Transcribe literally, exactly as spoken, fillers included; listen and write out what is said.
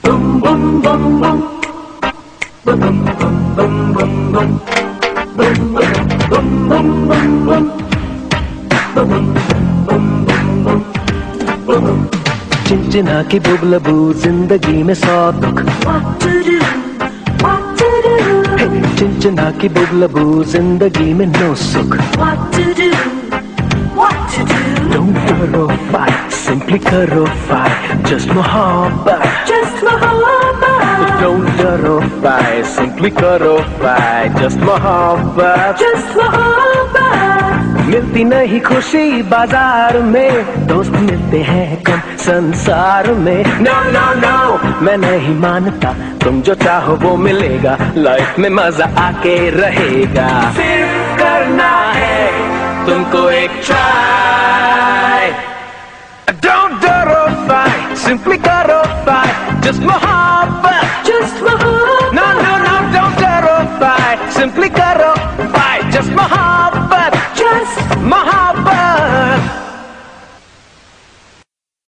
Bum bum bum bum. Bum bum bum bum bum. Bum bum bum bum bum. Bum bum bum bum bum. चिंचिना की बुबलबू जिंदगी में सौ दुख. What to do? What to do? चिंचिना की बुबलबू जिंदगी में no सुख. What to do? What to do? Don't करो fight, simply करो fight, just mohabbat. Just mohabbat. Don't करो fight, simply करो fight, just mohabbat. Just mohabbat. मिलती नहीं खुशी बाजार में, दोस्त मिलते हैं कम संसार में. No no no, मैं नहीं मानता, तुम जो चाहो वो मिलेगा, लाइफ में मजा आके रहेगा. सिर्फ करना है तुमको एक try. Don't करो fight, simply करो fight, just mohabbat. Just mohabbat. No no no, don't करो fight, simply करो fight, just mohabbat.